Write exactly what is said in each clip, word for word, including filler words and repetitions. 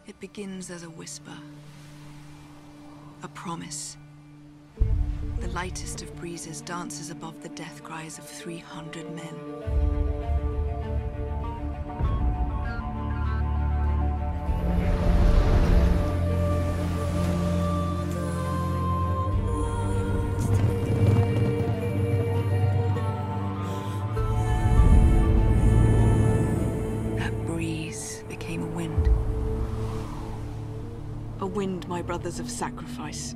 It begins as a whisper, a promise. The lightest of breezes dances above the death cries of three hundred men. That breeze became a wind. A wind, my brothers, of sacrifice.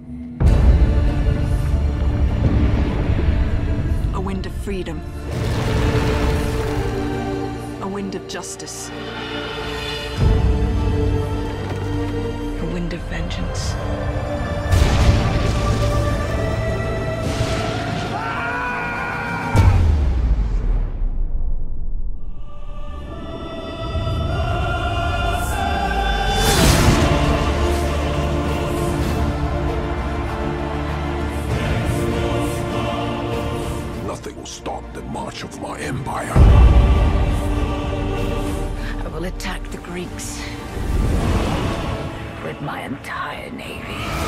A wind of freedom. A wind of justice. A wind of vengeance. Nothing will stop the march of my empire. I will attack the Greeks with my entire navy.